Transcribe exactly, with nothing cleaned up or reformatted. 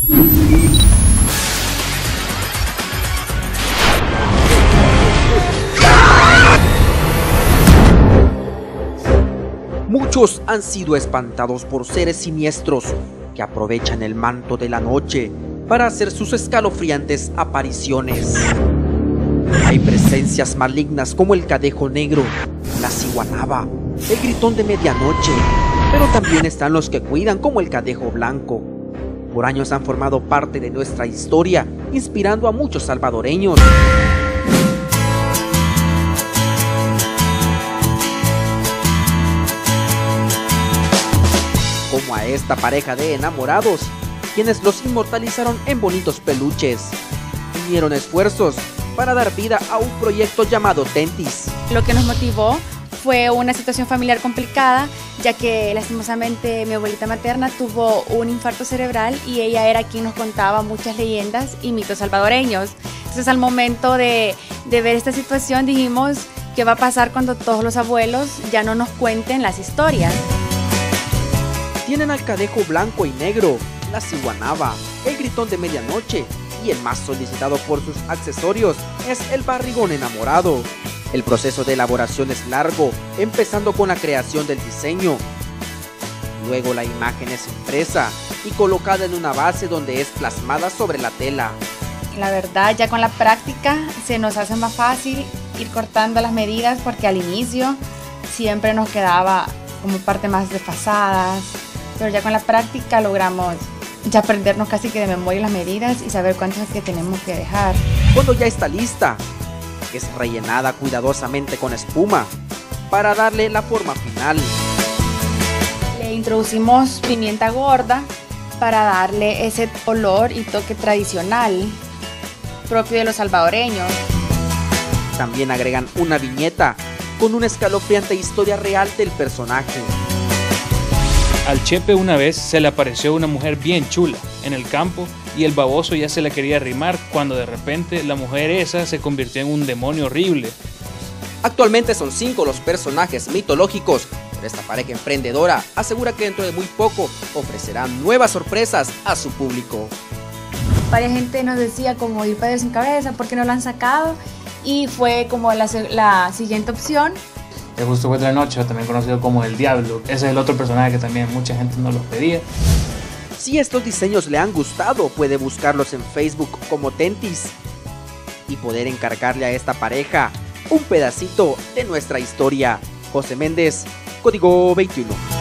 Muchos han sido espantados por seres siniestros que aprovechan el manto de la noche para hacer sus escalofriantes apariciones. Hay presencias malignas como el cadejo negro, la ciguanaba, el gritón de medianoche, pero también están los que cuidan como el cadejo blanco. Por años han formado parte de nuestra historia, inspirando a muchos salvadoreños. Como a esta pareja de enamorados, quienes los inmortalizaron en bonitos peluches. Unieron esfuerzos para dar vida a un proyecto llamado Tentis. Lo que nos motivó fue una situación familiar complicada, ya que lastimosamente mi abuelita materna tuvo un infarto cerebral y ella era quien nos contaba muchas leyendas y mitos salvadoreños. Entonces, al momento de, de ver esta situación dijimos, ¿qué va a pasar cuando todos los abuelos ya no nos cuenten las historias? Tienen al cadejo blanco y negro, la ciguanaba, el gritón de medianoche y el más solicitado por sus accesorios es el barrigón enamorado. El proceso de elaboración es largo, empezando con la creación del diseño. Luego la imagen es impresa y colocada en una base donde es plasmada sobre la tela. La verdad, ya con la práctica se nos hace más fácil ir cortando las medidas, porque al inicio siempre nos quedaba como parte más desfasadas, pero ya con la práctica logramos ya aprendernos casi que de memoria las medidas y saber cuántas es que tenemos que dejar. Cuando ya está lista, es rellenada cuidadosamente con espuma para darle la forma final. Le introducimos pimienta gorda para darle ese olor y toque tradicional propio de los salvadoreños. También agregan una viñeta con una escalofriante historia real del personaje. Al Chepe una vez se le apareció una mujer bien chula en el campo y el baboso ya se la quería arrimar cuando de repente la mujer esa se convirtió en un demonio horrible. Actualmente son cinco los personajes mitológicos, pero esta pareja emprendedora asegura que dentro de muy poco ofrecerán nuevas sorpresas a su público. Varias gente nos decía como ir Padre sin Cabeza, ¿por qué no lo han sacado? Y fue como la, la siguiente opción. El Justo Juez de la Noche, también conocido como El Diablo, ese es el otro personaje que también mucha gente nos los pedía. Si estos diseños le han gustado, puede buscarlos en Facebook como Tentis y poder encargarle a esta pareja un pedacito de nuestra historia. José Méndez, Código veintiuno.